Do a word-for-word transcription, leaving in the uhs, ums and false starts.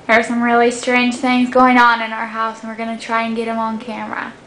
There are some really strange things going on in our house and we're going to try and get them on camera.